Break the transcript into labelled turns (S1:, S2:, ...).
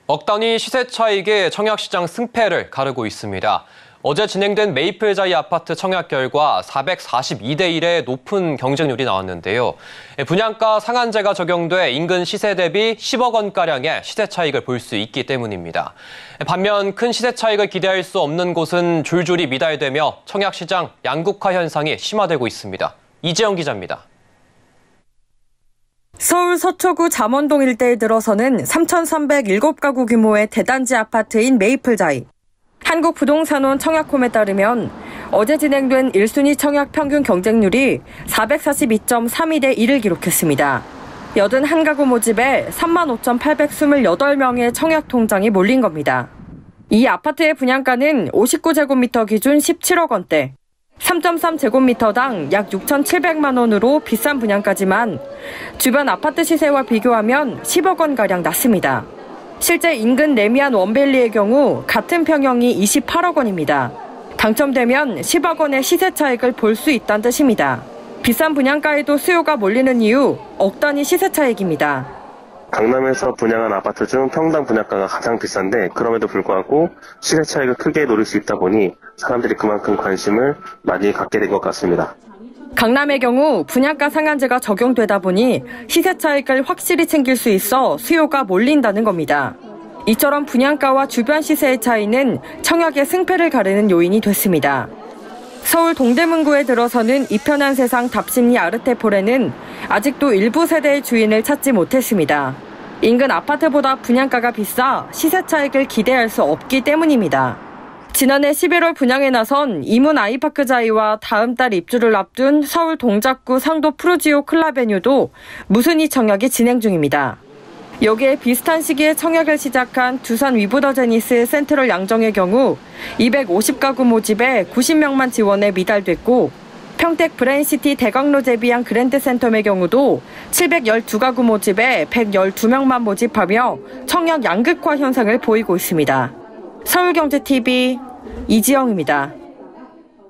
S1: 억 단위 시세 차익이 청약시장 승패를 가르고 있습니다. 어제 진행된 메이플자이 아파트 청약 결과 442대 1의 높은 경쟁률이 나왔는데요. 분양가 상한제가 적용돼 인근 시세 대비 10억 원가량의 시세 차익을 볼 수 있기 때문입니다. 반면 큰 시세 차익을 기대할 수 없는 곳은 줄줄이 미달되며 청약시장 양극화 현상이 심화되고 있습니다. 이재영 기자입니다.
S2: 서울 서초구 잠원동 일대에 들어서는 3,307가구 규모의 대단지 아파트인 메이플자이. 한국부동산원 청약홈에 따르면 어제 진행된 1순위 청약 평균 경쟁률이 442.32대 1을 기록했습니다. 81가구 모집에 35,828명의 청약 통장이 몰린 겁니다. 이 아파트의 분양가는 59제곱미터 기준 17억 원대, 3.3제곱미터당 약 6,700만 원으로 비싼 분양가지만 주변 아파트 시세와 비교하면 10억 원가량 낮습니다. 실제 인근 레미안 원밸리의 경우 같은 평형이 28억 원입니다. 당첨되면 10억 원의 시세 차익을 볼 수 있다는 뜻입니다. 비싼 분양가에도 수요가 몰리는 이유, 억 단위 시세 차익입니다.
S3: 강남에서 분양한 아파트 중 평당 분양가가 가장 비싼데 그럼에도 불구하고 시세 차익을 크게 노릴 수 있다 보니 사람들이 그만큼 관심을 많이 갖게 된 것 같습니다.
S2: 강남의 경우 분양가 상한제가 적용되다 보니 시세 차익을 확실히 챙길 수 있어 수요가 몰린다는 겁니다. 이처럼 분양가와 주변 시세의 차이는 청약의 승패를 가르는 요인이 됐습니다. 서울 동대문구에 들어서는 이편한 세상 답심리 아르테폴에는 아직도 일부 세대의 주인을 찾지 못했습니다. 인근 아파트보다 분양가가 비싸 시세 차익을 기대할 수 없기 때문입니다. 지난해 11월 분양에 나선 이문 아이파크자이와 다음 달 입주를 앞둔 서울 동작구 상도 푸르지오 클라베뉴도 무순위 청약이 진행 중입니다. 여기에 비슷한 시기에 청약을 시작한 두산 위브더제니스 센트럴 양정의 경우 250가구 모집에 90명만 지원해 미달됐고 평택 브레인시티 대광로 제비양 그랜드센텀의 경우도 712가구 모집에 112명만 모집하며 청약 양극화 현상을 보이고 있습니다. 서울경제TV 이지영입니다.